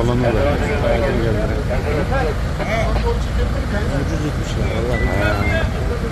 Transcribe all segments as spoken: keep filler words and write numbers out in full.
balonu var. Ucuz etmişler vallahi.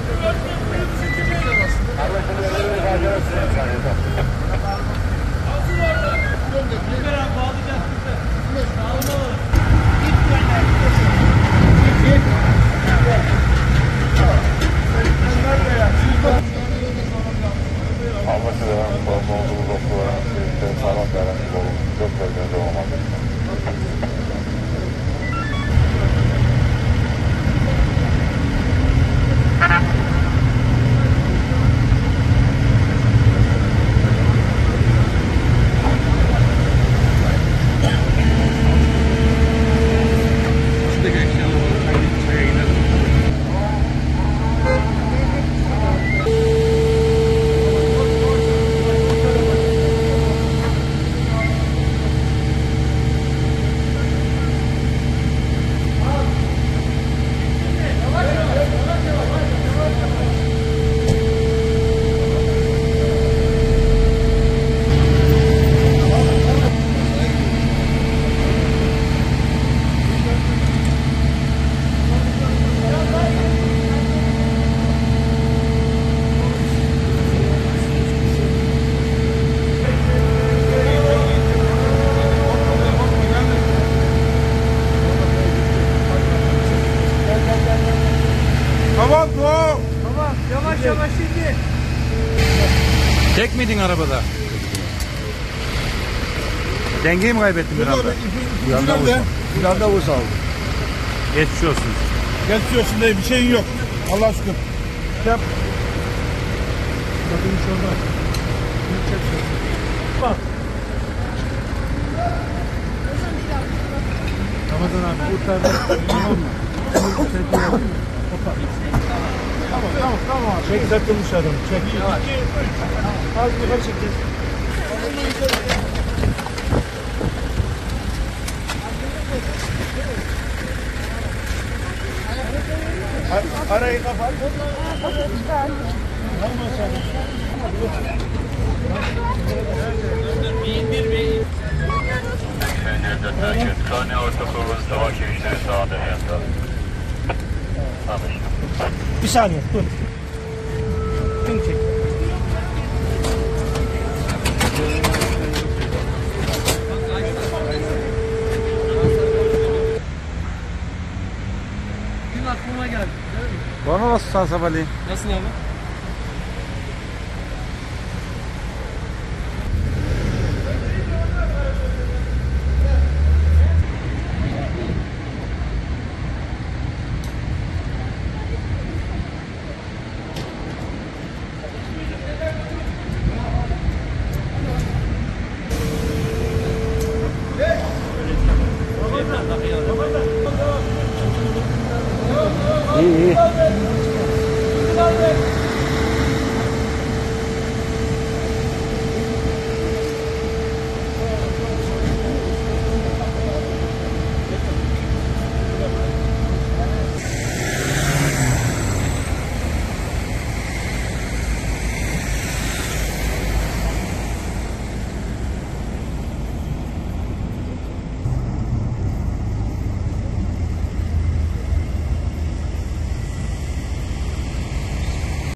Tamam tamam. Tamam yavaş yavaş şimdi. Tek miydin arabada? Dengeyi mi kaybettin bir anda? Bir anda vursa. Bir anda vursa aldı. Geçmiş olsun. Geçiyorsun diye bir şeyin yok. Allah şükür. Yap. Bakın şurada. Bak. Ramazan abi kurtardı. Tamam mı? Tamam tamam tamam. Çek takılmış adam. Çek. Az yukarı çekeceğiz. Arayı kapat. Kane ortaokul savaş işleri sağda yanında. Bir saniye dur. Kim çek? Dün aklıma geldi. Bana nasıl sabahleyin? Nasıl abi?